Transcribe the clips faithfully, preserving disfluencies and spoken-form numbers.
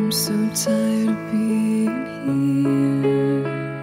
I'm so tired of being here,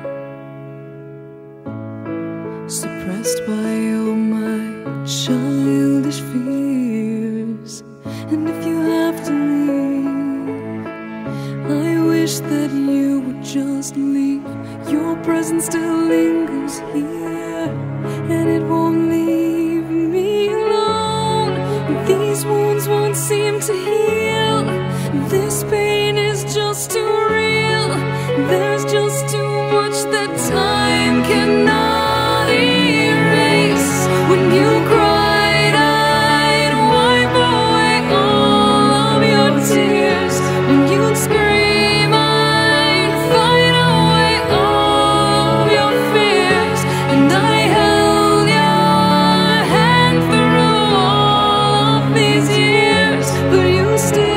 suppressed by all my childish fears. And if you have to leave, I wish that you would just leave. Your presence still lingers here, and it won't leave me alone. These wounds won't seem to heal. This pain is just too real. There's just too much that time cannot erase. When you cried, I'd wipe away all of your tears. When you'd scream, I'd fight away all of your fears. And I held your hand through all of these years, but you still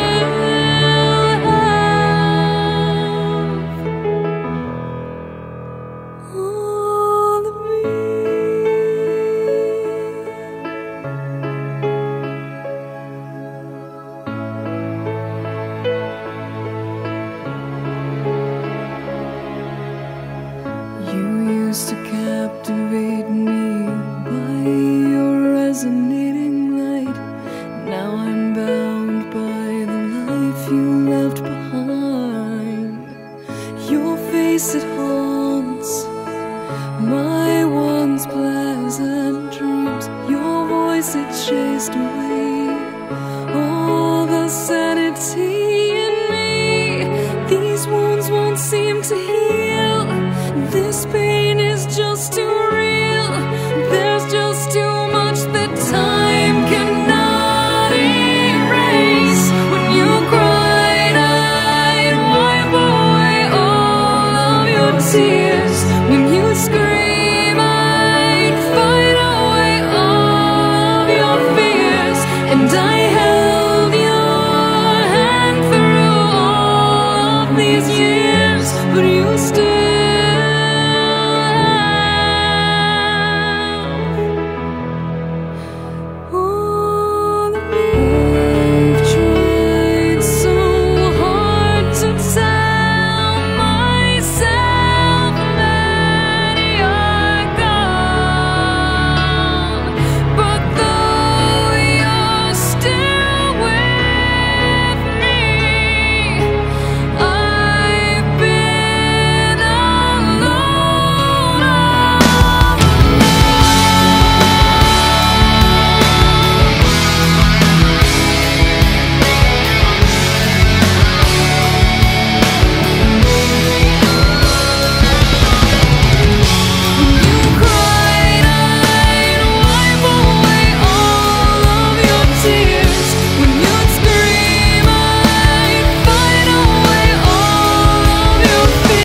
to captivate me by your resonating light. Now I'm bound by the life you left behind. Your face, it haunts my once pleasant dreams. Your voice, it chased away all the sanity in me. These wounds won't seem to heal. This pain is just too real. There's just too much that time cannot erase. When you cried, I'd wipe away all of your tears. When you scream, I'd fight away all of your fears. And I held your hand through all of these years, but you still